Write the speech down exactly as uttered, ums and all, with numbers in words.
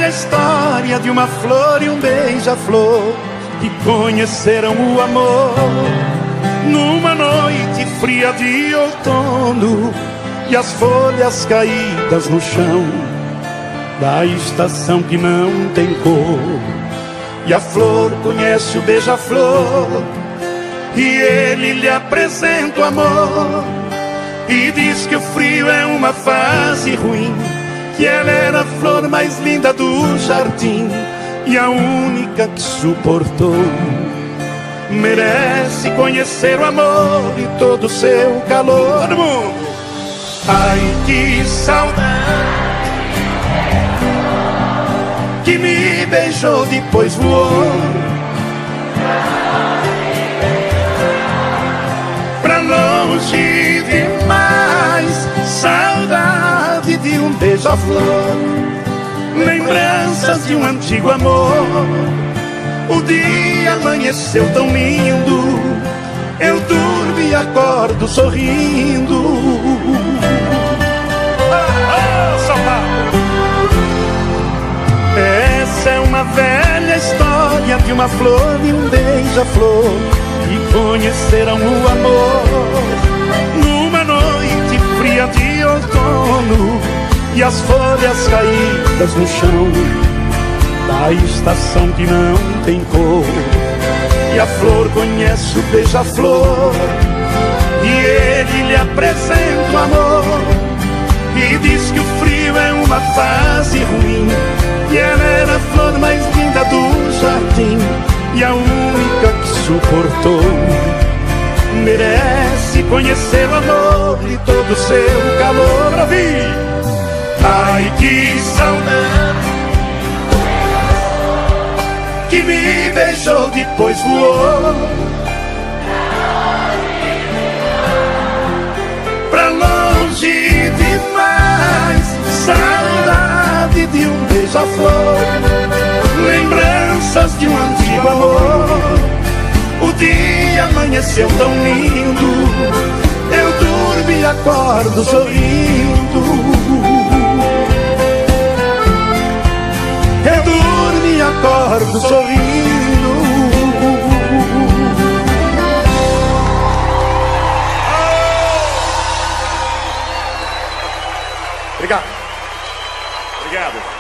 história de uma flor e um beija-flor que conheceram o amor numa noite fria de outono, e as folhas caídas no chão da estação que não tem cor. E a flor conhece o beija-flor e ele lhe apresenta o amor, e diz que o frio é uma fase ruim, que ela era a flor mais linda do jardim e a única que suportou. Merece conhecer o amor e todo o seu calor. Todo mundo. Ai, que saudade que me beijou, depois voou pra longe demais. Saudade de um beija-flor, lembranças de um antigo amor. O dia amanheceu tão lindo, eu durmo e acordo sorrindo. Oh, oh, São Paulo. Essa é uma velha história de uma flor e um beija-flor que conheceram o amor numa noite fria de outono, e as folhas caídas no chão da estação que não tem cor. E a flor conhece o beija-flor e ele lhe apresenta o amor, e diz que o frio é uma fase ruim, e ela era a flor mais linda do jardim e a única que suportou. Merece conhecer o amor e todo o seu calor. Pra ouvir. Ai, que saudade que me beijou, depois voou pra longe demais. Saudade de um beija-flor, lembranças de um antigo amor. O dia amanheceu tão lindo, eu durmo e acordo sorrindo. Eu durmo e acordo sorrindo. Obrigado. Obrigado.